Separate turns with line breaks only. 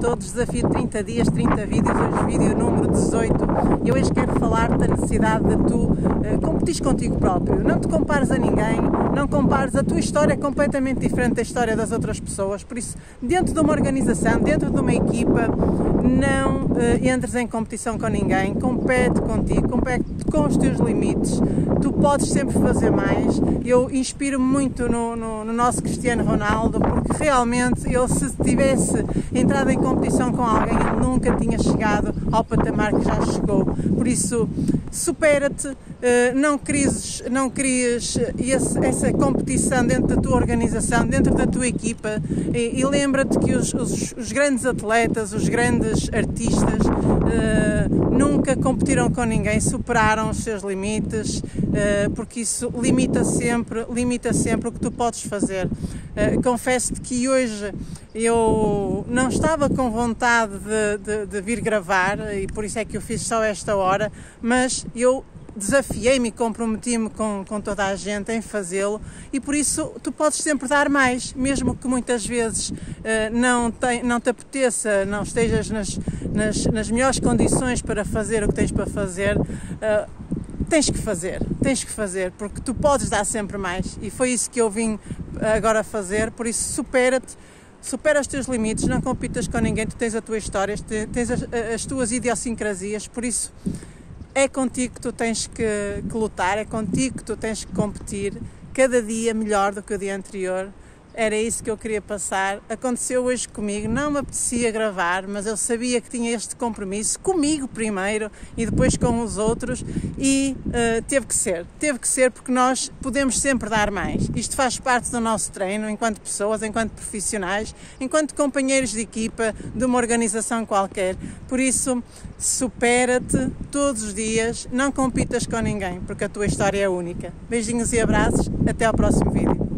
todos, desafio 30 dias, 30 vídeos, hoje vídeo número 18. Eu hoje quero falar da necessidade de tu competires contigo próprio. Não te compares a ninguém, não compares, a tua história é completamente diferente da história das outras pessoas, por isso, dentro de uma organização, dentro de uma equipa, não entres em competição com ninguém, compete contigo, compete com os teus limites, tu podes sempre fazer mais. Eu inspiro-me muito no nosso Cristiano Ronaldo, porque realmente ele, se tivesse entrado em competição com alguém, ele nunca tinha chegado ao patamar que já chegou. Por isso, supera-te, não crises essa competição dentro da tua organização, dentro da tua equipa, e lembra-te que os grandes atletas, os grandes artistas, nunca competiram com ninguém, superaram os seus limites, porque isso limita sempre o que tu podes fazer. Confesso-te que hoje eu não estava com vontade de vir gravar, e por isso é que eu fiz só esta hora, mas eu desafiei-me e comprometi-me com toda a gente em fazê-lo, e por isso tu podes sempre dar mais, mesmo que muitas vezes não te apeteça, não estejas nas melhores condições para fazer o que tens para fazer. Tens que fazer, porque tu podes dar sempre mais, e foi isso que eu vim agora fazer. Por isso, supera os teus limites, não compitas com ninguém, tu tens a tua história, tens as tuas idiosincrasias, por isso é contigo que tu tens que lutar, é contigo que tu tens que competir, cada dia melhor do que o dia anterior. Era isso que eu queria passar. Aconteceu hoje comigo, não me apetecia gravar, mas eu sabia que tinha este compromisso comigo primeiro e depois com os outros, e teve que ser porque nós podemos sempre dar mais. Isto faz parte do nosso treino enquanto pessoas, enquanto profissionais, enquanto companheiros de equipa de uma organização qualquer. Por isso, supera-te todos os dias, não compitas com ninguém, porque a tua história é única. Beijinhos e abraços, até ao próximo vídeo.